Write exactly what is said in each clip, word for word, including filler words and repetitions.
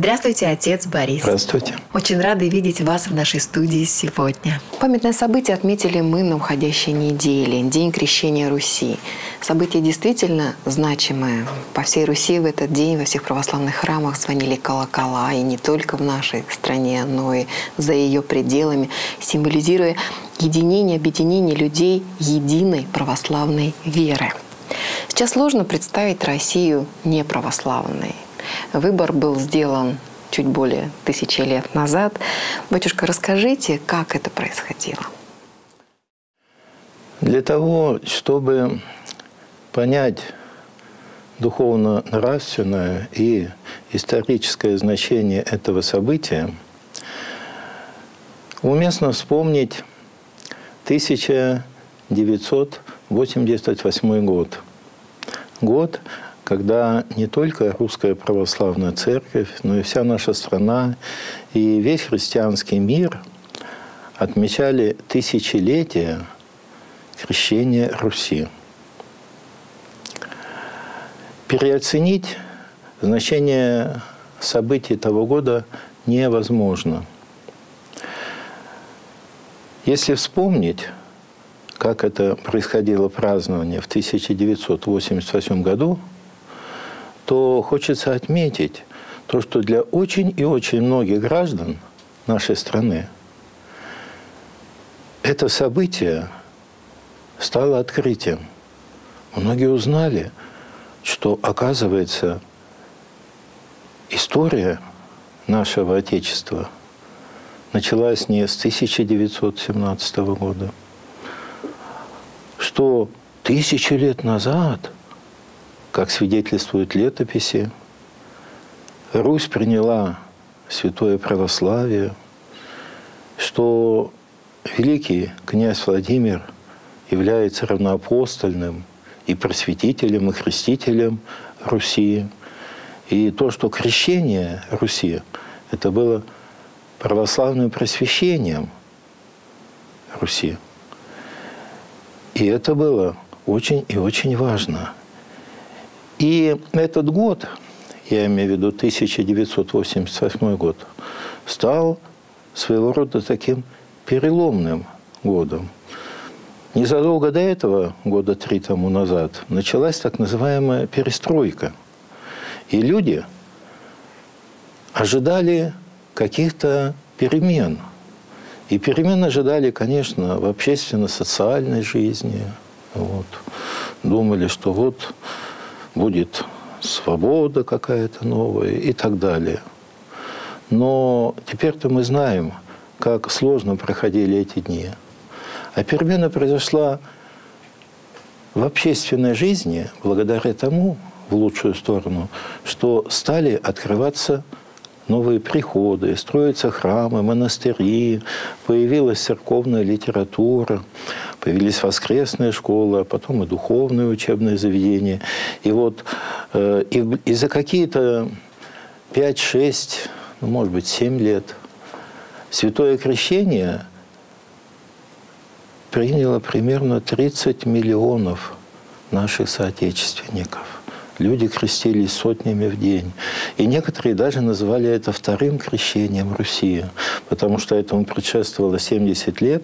Здравствуйте, отец Борис. Здравствуйте. Очень рады видеть вас в нашей студии сегодня. Памятное событие отметили мы на уходящей неделе, День Крещения Руси. Событие действительно значимое. По всей Руси в этот день во всех православных храмах звонили колокола, и не только в нашей стране, но и за ее пределами, символизируя единение, объединение людей единой православной веры. Сейчас сложно представить Россию неправославной. Выбор был сделан чуть более тысячи лет назад. Батюшка, расскажите, как это происходило? Для того, чтобы понять духовно-нравственное и историческое значение этого события, уместно вспомнить тысяча девятьсот восемьдесят восьмой год. Год, когда не только Русская Православная Церковь, но и вся наша страна и весь христианский мир отмечали тысячелетие крещения Руси. Переоценить значение событий того года невозможно. Если вспомнить, как это происходило празднование в тысяча девятьсот восемьдесят восьмом году, то хочется отметить то, что для очень и очень многих граждан нашей страны это событие стало открытием. Многие узнали, что, оказывается, история нашего Отечества началась не с тысяча девятьсот семнадцатого года, что тысячи лет назад, как свидетельствуют летописи, Русь приняла святое православие, что великий князь Владимир является равноапостольным и просветителем, и хрестителем Руси. И то, что крещение Руси, это было православным просвещением Руси. И это было очень и очень важно. И этот год, я имею в виду тысяча девятьсот восемьдесят восьмой год, стал своего рода таким переломным годом. Незадолго до этого, года три тому назад, началась так называемая перестройка. И люди ожидали каких-то перемен. И перемен ожидали, конечно, в общественно-социальной жизни. Вот. Думали, что вот будет свобода какая-то новая и так далее. Но теперь-то мы знаем, как сложно проходили эти дни. А перемена произошла в общественной жизни благодаря тому, в лучшую сторону, что стали открываться новые приходы, строятся храмы, монастыри, появилась церковная литература, появились воскресные школы, а потом и духовные учебные заведения. И вот э, и, и за какие-то пять-шесть, ну, может быть, семь лет святое крещение приняло примерно тридцать миллионов наших соотечественников. Люди крестились сотнями в день. И некоторые даже называли это вторым крещением Руси, потому что этому предшествовало семьдесят лет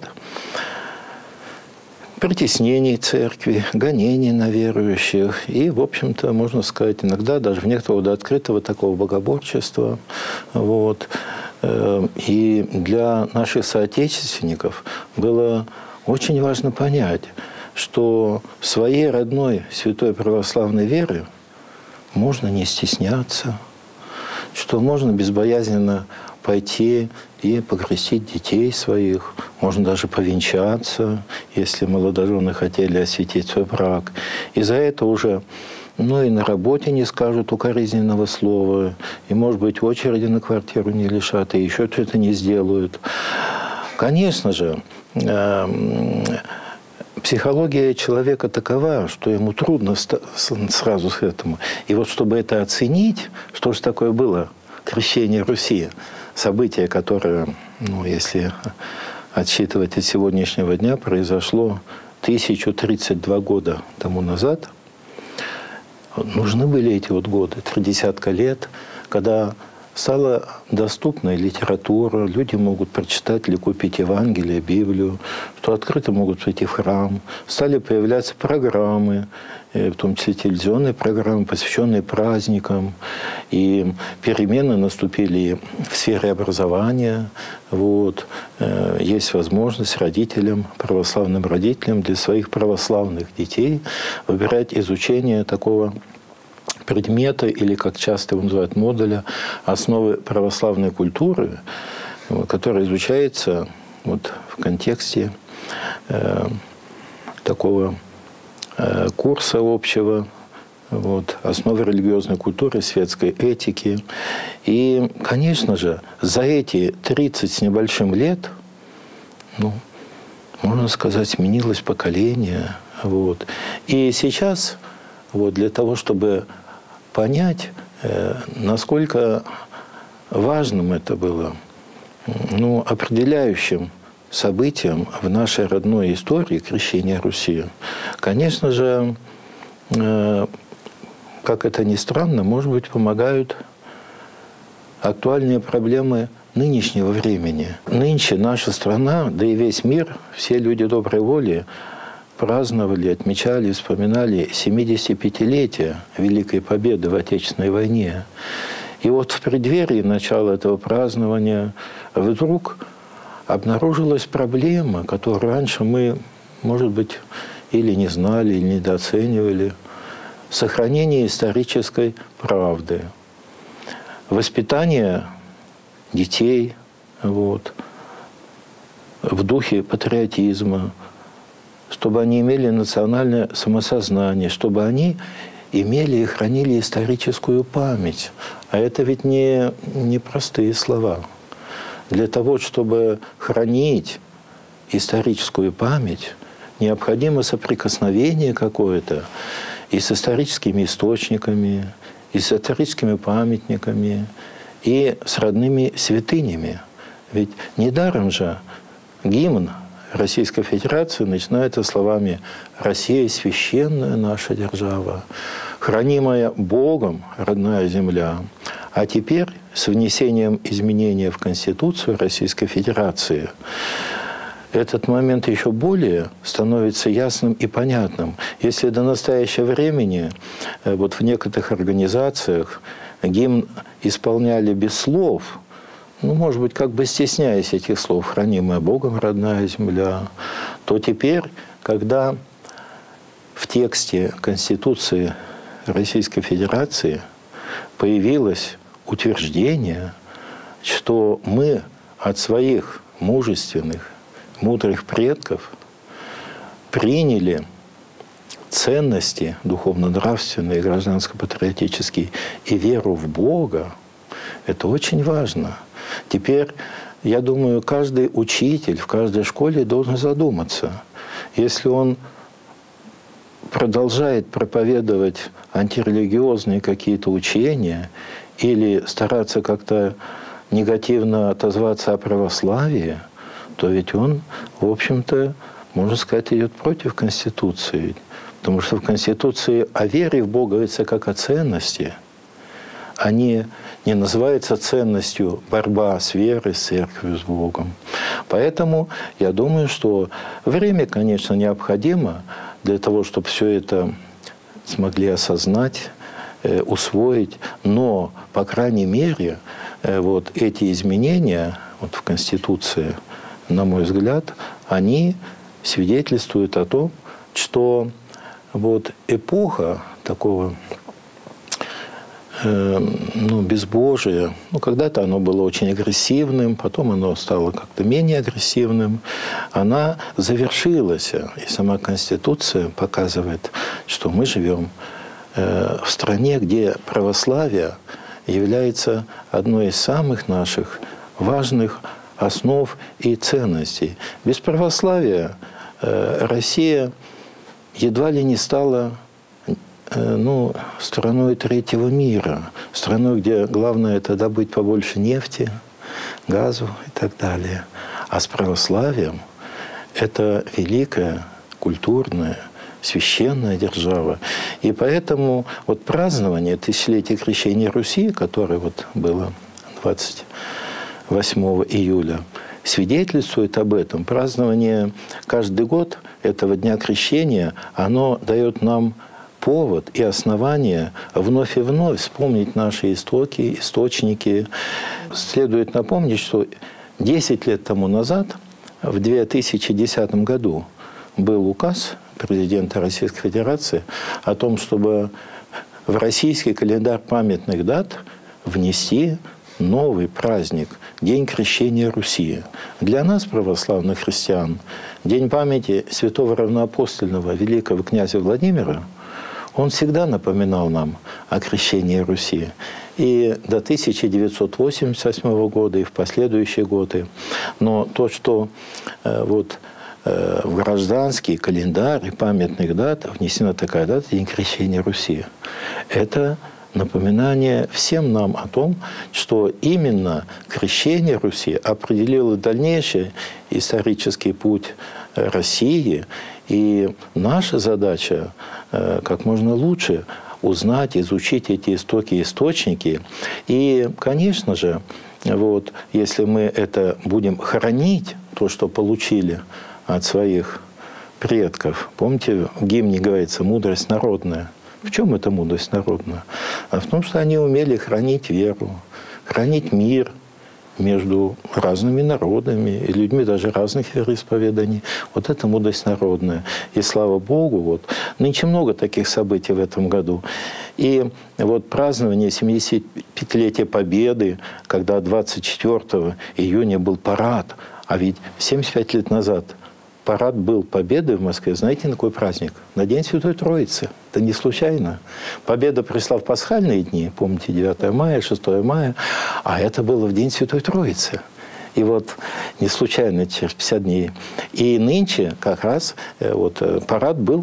притеснений церкви, гонений на верующих. И, в общем-то, можно сказать, иногда даже в некоторого до открытого такого богоборчества. Вот. И для наших соотечественников было очень важно понять, что своей родной святой православной веры можно не стесняться, что можно безбоязненно пойти и покрестить детей своих, можно даже повенчаться, если молодожены хотели осветить свой брак. И за это уже, ну и на работе не скажут укоризненного слова, и, может быть, очереди на квартиру не лишат, и еще что-то не сделают. Конечно же, психология человека такова, что ему трудно сразу к этому. И вот чтобы это оценить, что же такое было крещение Руси, событие, которое, ну, если отсчитывать от сегодняшнего дня, произошло тысячу тридцать два года тому назад. Нужны были эти вот годы, три десятка лет, когда стала доступна литература, люди могут прочитать или купить Евангелие, Библию, что открыто могут прийти в храм. Стали появляться программы, в том числе телевизионные программы, посвященные праздникам. И перемены наступили в сфере образования. Вот. Есть возможность родителям, православным родителям для своих православных детей выбирать изучение такого предмета, или, как часто его называют, модуля «Основы православной культуры», который изучается вот в контексте э, такого э, курса общего, вот, «Основы религиозной культуры, светской этики». И, конечно же, за эти тридцать с небольшим лет, ну, можно сказать, сменилось поколение. Вот. И сейчас вот, для того, чтобы понять, э, насколько важным это было, ну, определяющим событием в нашей родной истории крещения Руси, конечно же, э, как это ни странно, может быть, помогают актуальные проблемы нынешнего времени. Нынче наша страна, да и весь мир, все люди доброй воли праздновали, отмечали, вспоминали семидесятипятилетие Великой Победы в Отечественной войне. И вот в преддверии начала этого празднования вдруг обнаружилась проблема, которую раньше мы, может быть, или не знали, или недооценивали. Сохранение исторической правды. Воспитание детей вот, в духе патриотизма, чтобы они имели национальное самосознание, чтобы они имели и хранили историческую память. А это ведь не, не простые слова. Для того, чтобы хранить историческую память, необходимо соприкосновение какое-то и с историческими источниками, и с историческими памятниками, и с родными святынями. Ведь недаром же гимн Российской Федерации начинается словами «Россия – священная наша держава, хранимая Богом родная земля». А теперь с внесением изменения в Конституцию Российской Федерации этот момент еще более становится ясным и понятным. Если до настоящего времени вот в некоторых организациях гимн исполняли без слов, ну, может быть, как бы стесняясь этих слов, хранимая Богом родная земля, то теперь, когда в тексте Конституции Российской Федерации появилось утверждение, что мы от своих мужественных, мудрых предков приняли ценности духовно-нравственные, гражданско-патриотические и веру в Бога, это очень важно. Теперь, я думаю, каждый учитель в каждой школе должен задуматься. Если он продолжает проповедовать антирелигиозные какие-то учения или стараться как-то негативно отозваться о православии, то ведь он, в общем-то, можно сказать, идет против Конституции. Потому что в Конституции о вере в Бога говорится как о ценности. Они не называются ценностью борьба с верой, с церковью, с Богом. Поэтому я думаю, что время, конечно, необходимо для того, чтобы все это смогли осознать, э, усвоить. Но, по крайней мере, э, вот эти изменения вот в Конституции, на мой взгляд, они свидетельствуют о том, что вот эпоха такого ну, безбожие. Ну, когда-то оно было очень агрессивным, потом оно стало как-то менее агрессивным. Она завершилась. И сама Конституция показывает, что мы живем в стране, где православие является одной из самых наших важных основ и ценностей. Без православия Россия едва ли не стала ну, страной третьего мира, страной, где главное это добыть побольше нефти, газу и так далее. А с православием это великая, культурная, священная держава. И поэтому вот празднование тысячелетия крещения Руси, которое вот было двадцать восьмого июля, свидетельствует об этом. Празднование каждый год этого Дня Крещения, оно дает нам повод и основание вновь и вновь вспомнить наши истоки, источники. Следует напомнить, что десять лет тому назад, в две тысячи десятом году, был указ президента Российской Федерации о том, чтобы в российский календарь памятных дат внести новый праздник – День Крещения Руси. Для нас, православных христиан, День памяти святого равноапостольного великого князя Владимира, он всегда напоминал нам о крещении Руси. И до тысяча девятьсот восемьдесят восьмого года, и в последующие годы. Но то, что э, вот, э, в гражданский календарь памятных дат внесена такая дата – День Крещения Руси, это напоминание всем нам о том, что именно крещение Руси определило дальнейший исторический путь России. И наша задача как можно лучше узнать, изучить эти истоки, источники. И, конечно же, вот, если мы это будем хранить, то, что получили от своих предков. Помните, в гимне говорится «мудрость народная». В чем эта мудрость народная? А в том, что они умели хранить веру, хранить мир между разными народами и людьми даже разных вероисповеданий. Вот это мудрость народная. И слава Богу, вот, нынче много таких событий в этом году. И вот празднование семидесятипятилетия Победы, когда двадцать четвёртого июня был парад, а ведь семьдесят пять лет назад парад был Победы в Москве. Знаете, на какой праздник? На День Святой Троицы. Это не случайно. Победа пришла в пасхальные дни, помните, девятое мая, шестое мая, а это было в День Святой Троицы. И вот не случайно через пятьдесят дней. И нынче как раз вот, парад был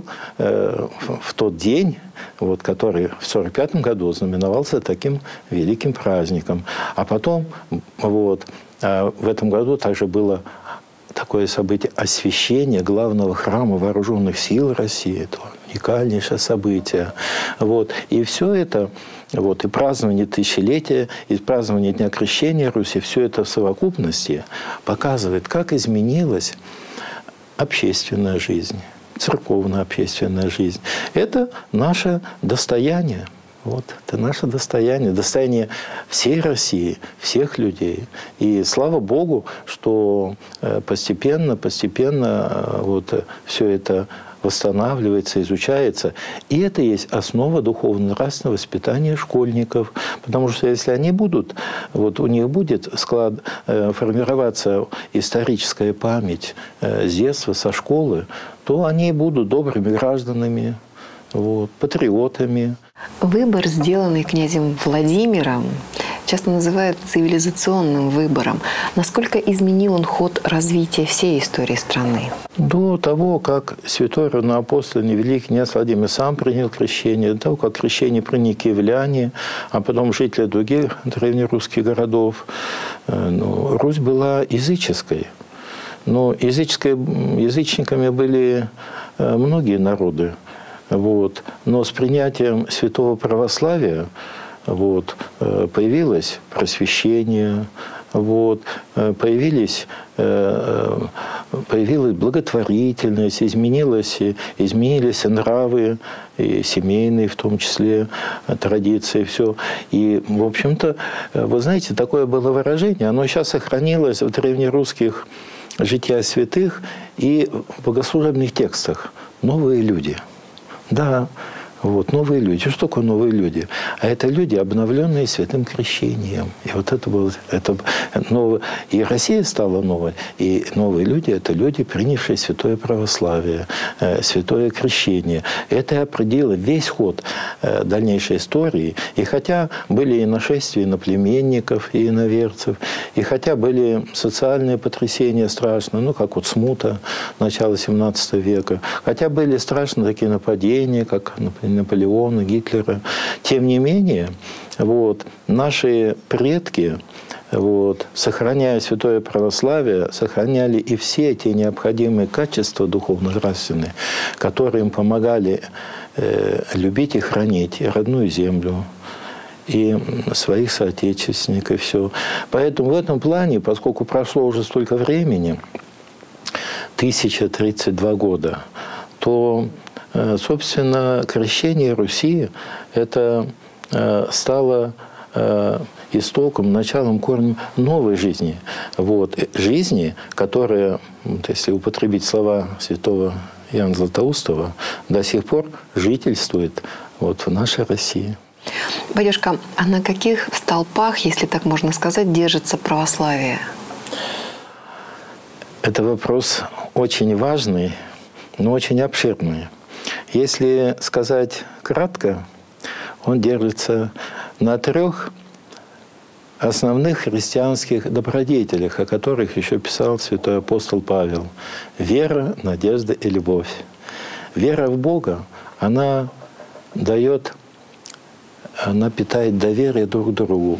в тот день, вот, который в сорок пятом году знаменовался таким великим праздником. А потом вот, в этом году также было такое событие освящения главного храма Вооруженных сил России. Это уникальнейшее событие. Вот. И все это, вот, и празднование тысячелетия, и празднование Дня Крещения Руси, все это в совокупности показывает, как изменилась общественная жизнь, церковная общественная жизнь. Это наше достояние. Вот, это наше достояние, достояние всей России, всех людей. И слава Богу, что постепенно, постепенно вот все это восстанавливается, изучается. И это есть основа духовно-нравственного воспитания школьников. Потому что если они будут, вот у них будет склад, формироваться историческая память с детства, со школы, то они будут добрыми гражданами, вот, патриотами. Выбор, сделанный князем Владимиром, часто называют цивилизационным выбором. Насколько изменил он ход развития всей истории страны? До того, как святой равноапостольный великий князь Владимир сам принял крещение, до того, как крещение приняли киевляне, а потом жители других древнерусских городов, ну, Русь была языческой. Но языческой, язычниками были многие народы. Вот. Но с принятием святого православия вот, появилось просвещение, вот, появились, появилась благотворительность, изменилось, изменились нравы, и семейные в том числе, традиции, все. И, в общем-то, вы знаете, такое было выражение, оно сейчас сохранилось в древнерусских жития святых и в богослужебных текстах. Новые люди. Да, вот, новые люди. Что такое новые люди? А это люди, обновленные святым крещением. И вот это было... Это, новое, и Россия стала новой. И новые люди – это люди, принявшие святое православие, э, святое крещение. Это определило весь ход э, дальнейшей истории. И хотя были и нашествия иноплеменников, и иноверцев, и хотя были социальные потрясения страшные, ну, как вот смута начала семнадцатого века, хотя были страшные такие нападения, как, например, Наполеона, Гитлера. Тем не менее, вот, наши предки, вот, сохраняя святое православие, сохраняли и все те необходимые качества духовно-нравственные, которые им помогали э, любить и хранить и родную землю, и своих соотечественников, и все. Поэтому в этом плане, поскольку прошло уже столько времени, тысяча тридцать два года, то, собственно, крещение Руси это стало истоком, началом, корнем новой жизни. Вот. Жизни, которая, вот если употребить слова святого Иоанна Златоустова, до сих пор жительствует вот в нашей России. Батюшка, а на каких столпах, если так можно сказать, держится православие? Это вопрос очень важный, но очень обширный. Если сказать кратко, он держится на трех основных христианских добродетелях, о которых еще писал святой апостол Павел. Вера, надежда и любовь. Вера в Бога, она дает, она питает доверие друг к другу.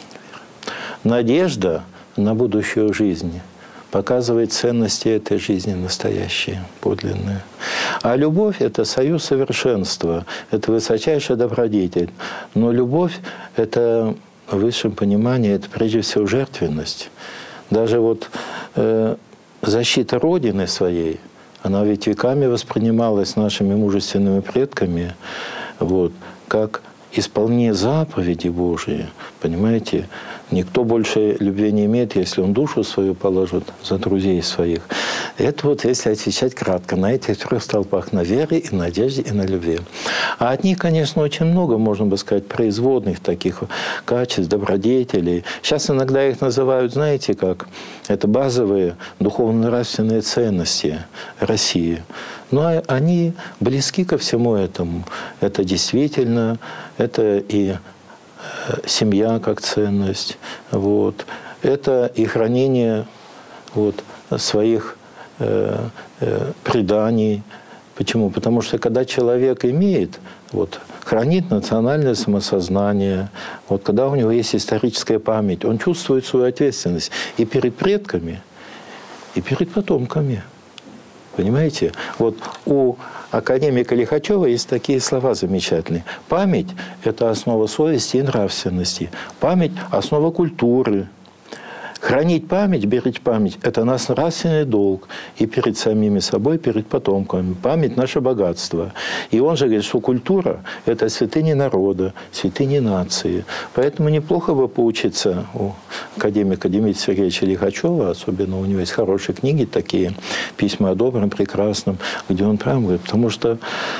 Надежда на будущую жизнь показывает ценности этой жизни настоящие, подлинные. А любовь – это союз совершенства, это высочайшая добродетель. Но любовь – это в высшем понимании, это прежде всего жертвенность. Даже вот э, защита Родины своей, она ведь веками воспринималась нашими мужественными предками вот, как исполнение заповеди Божией. Понимаете? Никто больше любви не имеет, если он душу свою положит за друзей своих. Это вот, если отвечать кратко, на этих трех столпах: на вере, и надежде, и на любви. А от них, конечно, очень много, можно бы сказать, производных таких качеств, добродетелей. Сейчас иногда их называют, знаете как, это базовые духовно-нравственные ценности России. Но они близки ко всему этому. Это действительно, это и семья как ценность, вот. Это и хранение вот, своих э, э, преданий. Почему? Потому что когда человек имеет, вот, хранит национальное самосознание, вот, когда у него есть историческая память, он чувствует свою ответственность и перед предками, и перед потомками. Понимаете? Вот у академика Лихачева есть такие слова замечательные. Память – это основа совести и нравственности. Память – основа культуры. Хранить память, беречь память – это наш нравственный долг и перед самими собой, перед потомками. Память – наше богатство. И он же говорит, что культура – это святыня народа, святыня нации. Поэтому неплохо бы поучиться у академика Дмитрия Сергеевича Лихачева, особенно у него есть хорошие книги такие, «Письма о добром, прекрасном», где он прям говорит, потому что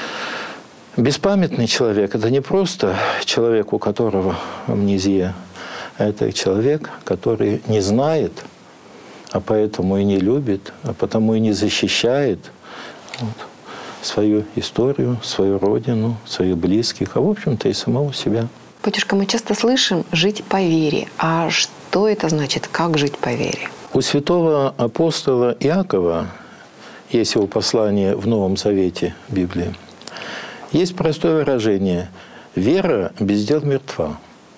беспамятный человек – это не просто человек, у которого амнезия, это человек, который не знает, а поэтому и не любит, а потому и не защищает вот, свою историю, свою родину, своих близких, а в общем-то и самого себя. Батюшка, мы часто слышим «жить по вере». А что это значит? Как жить по вере? У святого апостола Иакова, есть его послание в Новом Завете Библии, есть простое выражение «вера без дел мертва».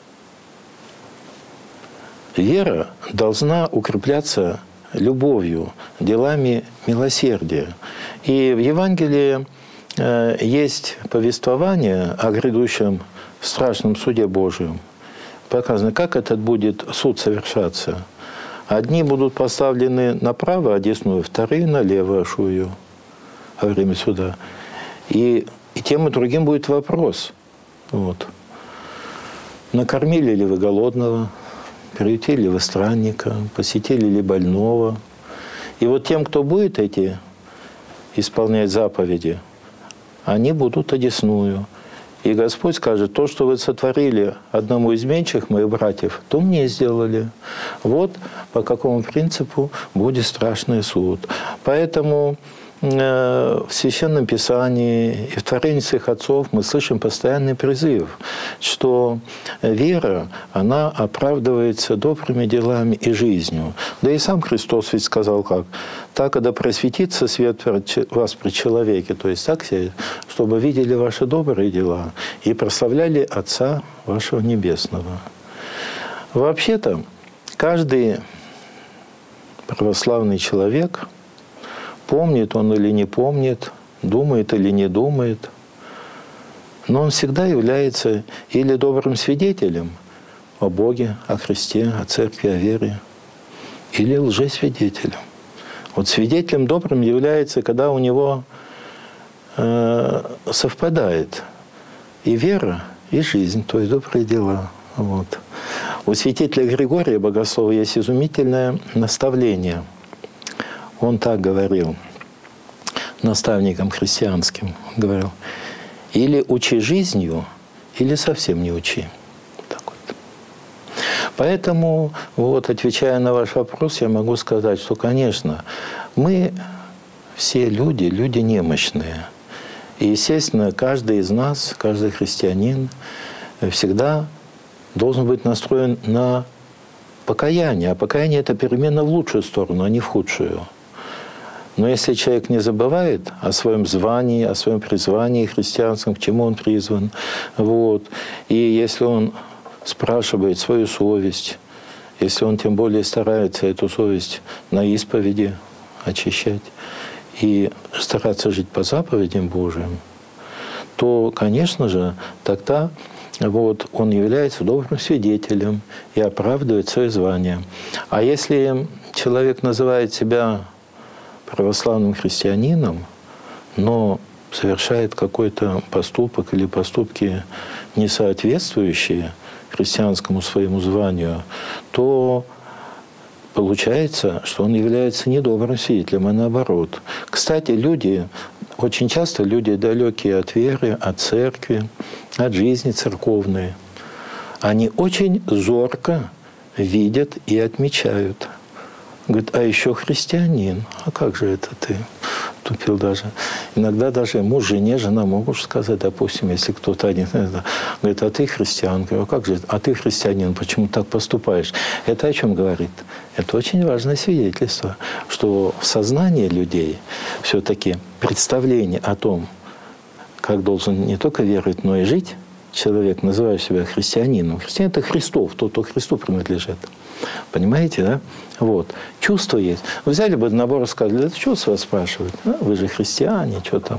Вера должна укрепляться любовью, делами милосердия. И в Евангелии э, есть повествование о грядущем страшном суде Божьем. Показано, как этот будет суд совершаться. Одни будут поставлены направо, одесную, вторые налево, ашую, во время суда. И, и тем и другим будет вопрос. Вот. Накормили ли вы голодного? Приютили ли вы странника, посетили ли больного. И вот тем, кто будет эти исполнять заповеди, они будут одесную. И Господь скажет, то, что вы сотворили одному из меньших моих братьев, то мне сделали. Вот по какому принципу будет страшный суд. Поэтому в Священном Писании и в творении своих отцов мы слышим постоянный призыв, что вера, она оправдывается добрыми делами и жизнью. Да и сам Христос ведь сказал как? Так, когда просветится свет вас при человеке, то есть так, чтобы видели ваши добрые дела и прославляли Отца вашего Небесного. Вообще-то, каждый православный человек, помнит он или не помнит, думает или не думает, но он всегда является или добрым свидетелем о Боге, о Христе, о Церкви, о вере, или лжесвидетелем. Вот свидетелем добрым является, когда у него э, совпадает и вера, и жизнь, то есть добрые дела. Вот. У святителя Григория Богослова есть изумительное наставление. Он так говорил наставникам христианским, говорил: или учи жизнью, или совсем не учи. Так вот. Поэтому, вот, отвечая на ваш вопрос, я могу сказать, что, конечно, мы все люди, люди немощные. И, естественно, каждый из нас, каждый христианин всегда должен быть настроен на покаяние. А покаяние – это перемена в лучшую сторону, а не в худшую. Но если человек не забывает о своем звании, о своем призвании христианском, к чему он призван, вот, и если он спрашивает свою совесть, если он тем более старается эту совесть на исповеди очищать и стараться жить по заповедям Божьим, то, конечно же, тогда вот, он является добрым свидетелем и оправдывает свое звание. А если человек называет себя православным христианином, но совершает какой-то поступок или поступки, не соответствующие христианскому своему званию, то получается, что он является недобрым свидетелем, а наоборот. Кстати, люди, очень часто люди, далекие от веры, от церкви, от жизни церковной, они очень зорко видят и отмечают. Говорит: а еще христианин. А как же это ты? Тупил даже. Иногда даже муж жене, жена могут сказать, допустим, если кто-то один говорит: а ты христиан. Говорю: а как же? А ты христианин, почему так поступаешь? Это о чем говорит? Это очень важное свидетельство, что в сознании людей все-таки представление о том, как должен не только веровать, но и жить человек, называя себя христианином. Христианин – это Христов, тот, кто Христу принадлежит. Понимаете, да? Вот. Чувство есть. Вы взяли бы набор и сказали: это что с вас спрашивают? А, вы же христиане, что там?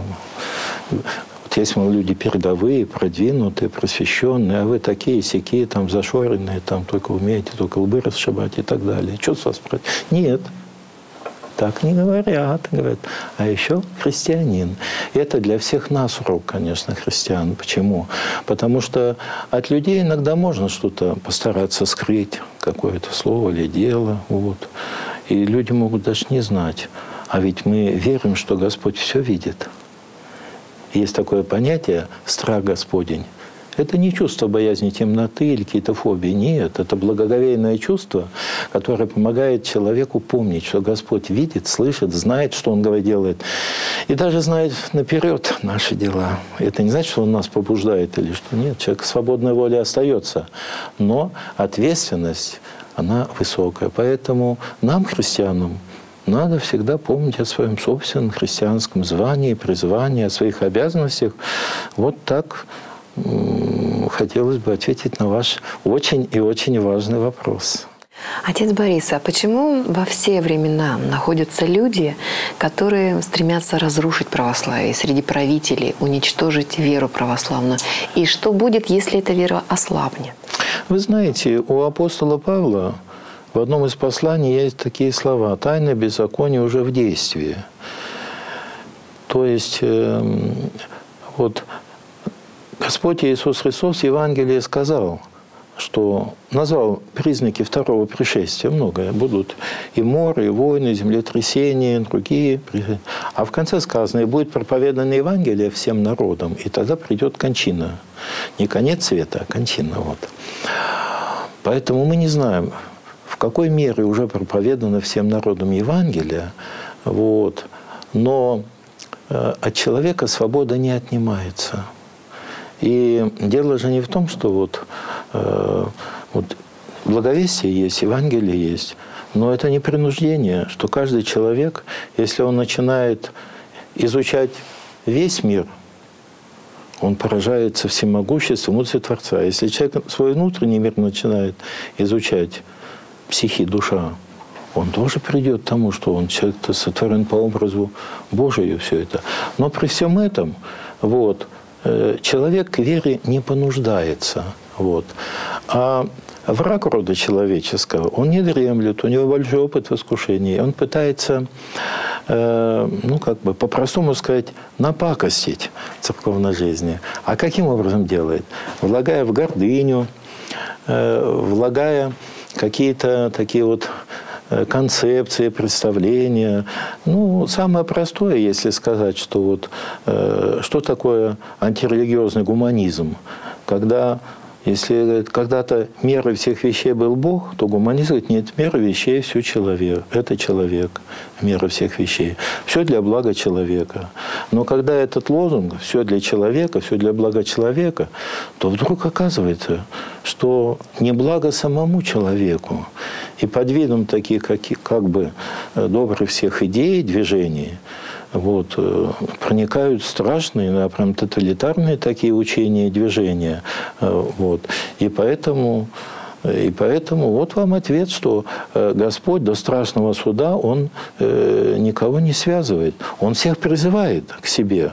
Вот есть, мол, люди передовые, продвинутые, просвещенные, а вы такие, сякие, там, зашоренные, там, только умеете, только лбы расшибать и так далее. Что с вас спрашивают? Нет. Так не говорят. Говорят: а еще христианин. И это для всех нас урок, конечно, христиан. Почему? Потому что от людей иногда можно что-то постараться скрыть, какое-то слово или дело. Вот. И люди могут даже не знать. А ведь мы верим, что Господь все видит. Есть такое понятие «страх Господень». Это не чувство боязни темноты или какие-то фобии. Нет, это благоговейное чувство, которое помогает человеку помнить, что Господь видит, слышит, знает, что Он делает. И даже знает наперед наши дела. Это не значит, что Он нас побуждает или что. Нет, человек свободной волей остается. Но ответственность, она высокая. Поэтому нам, христианам, надо всегда помнить о своем собственном христианском звании, призвании, о своих обязанностях. Вот так хотелось бы ответить на ваш очень и очень важный вопрос. Отец Борис, а почему во все времена находятся люди, которые стремятся разрушить православие, среди правителей уничтожить веру православную? И что будет, если эта вера ослабнет? Вы знаете, у апостола Павла в одном из посланий есть такие слова: «Тайна беззакония уже в действии». То есть, э, вот, Господь Иисус Христос в Евангелии сказал, что назвал признаки второго пришествия. Многое. Будут и моры, и войны, и землетрясения, и другие. А в конце сказано: и будет проповедано Евангелие всем народам, и тогда придет кончина. Не конец света, а кончина. Вот. Поэтому мы не знаем, в какой мере уже проповедано всем народам Евангелие. Вот. Но от человека свобода не отнимается. И дело же не в том, что вот, э, вот благовестие есть, Евангелие есть, но это не принуждение, что каждый человек, если он начинает изучать весь мир, он поражается всемогуществу, мудрости Творца. Если человек свой внутренний мир начинает изучать, психи, душа, он тоже придет к тому, что он человек сотворен по образу Божию, все это. Но при всем этом, вот, человек к вере не понуждается. Вот. А враг рода человеческого, он не дремлет, у него большой опыт в искушении. Он пытается, э, ну, как бы, по-простому сказать, напакостить церковной жизни. А каким образом делает? Влагая в гордыню, э, влагая какие-то такие вот концепции, представления. Ну, самое простое, если сказать, что вот, э, что такое антирелигиозный гуманизм. Когда, если когда-то мерой всех вещей был Бог, то гуманизм говорит, нет, мера вещей все человек. Это человек, мера всех вещей. Все для блага человека. Но когда этот лозунг «все для человека, все для блага человека», то вдруг оказывается, что не благо самому человеку. И под видом таких, как, как бы, добрых всех идей, движений, вот, проникают страшные, да, прям тоталитарные такие учения и движения. Вот. И поэтому, и поэтому вот вам ответ, что Господь до страшного суда, Он никого не связывает. Он всех призывает к себе.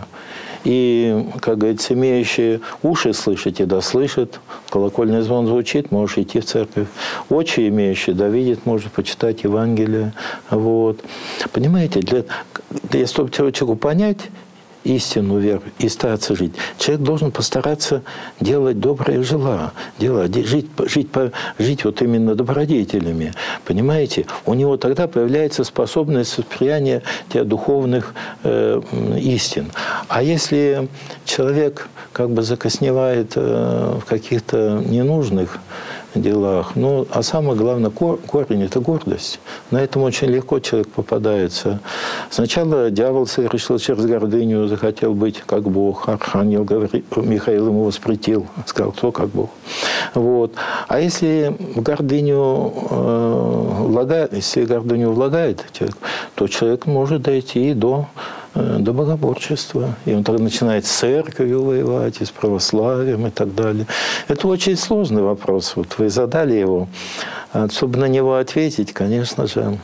И, как говорится, имеющие уши слышите, да слышат. Колокольный звон звучит, можешь идти в церковь. Очи имеющие, да видит, может почитать Евангелие. Вот. Понимаете, для, для чтобы человеку понять истину, веру и стараться жить, человек должен постараться делать добрые дела, делать, жить, жить, жить вот именно добродетелями. Понимаете? У него тогда появляется способность восприятия тех духовных э, истин. А если человек как бы закосневает э, в каких-то ненужных делах. Ну, а самое главное, корень – это гордость. На этом очень легко человек попадается. Сначала дьявол совершил через гордыню, захотел быть как Бог. Архангел Михаил ему воспретил, сказал, кто как Бог. Вот. А если в гордыню э, влагает, если гордыню влагает человек, то человек может дойти и до до богоборчества. И он тогда начинает с церковью воевать, и с православием и так далее. Это очень сложный вопрос. Вот вы задали его. Чтобы на него ответить, конечно же,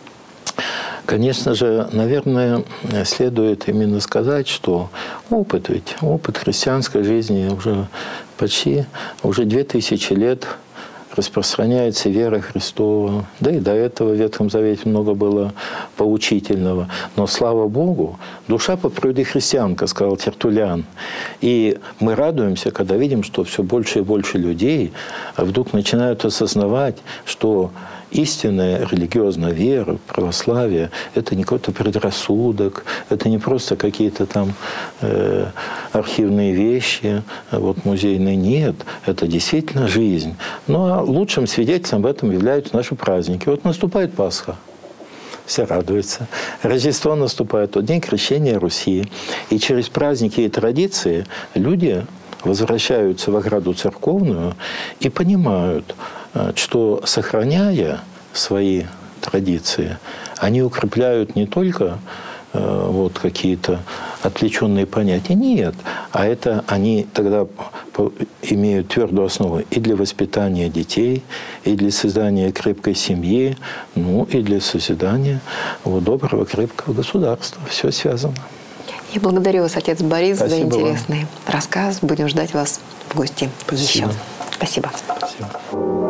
конечно же, наверное, следует именно сказать, что опыт ведь, опыт христианской жизни уже почти, уже две тысячи лет распространяется вера Христова. Да и до этого в Ветхом Завете много было поучительного. Но, слава Богу, душа по природе христианка, сказал Тертуллиан. И мы радуемся, когда видим, что все больше и больше людей вдруг начинают осознавать, что истинная религиозная вера, православие – это не какой-то предрассудок, это не просто какие-то там э, архивные вещи, вот, музейные. Нет, это действительно жизнь. Ну, а лучшим свидетельством об этом являются наши праздники. Вот наступает Пасха. Все радуются. Рождество наступает, тот день крещения Руси. И через праздники и традиции люди возвращаются в ограду церковную и понимают, что, сохраняя свои традиции, они укрепляют не только э, вот, какие-то отвлеченные понятия, нет, а это они тогда имеют твердую основу и для воспитания детей, и для создания крепкой семьи, ну и для созидания вот, доброго, крепкого государства. Все связано. Я благодарю вас, отец Борис, Спасибо за интересный вам. рассказ. Будем ждать вас в гости Спасибо. еще. Спасибо. Спасибо.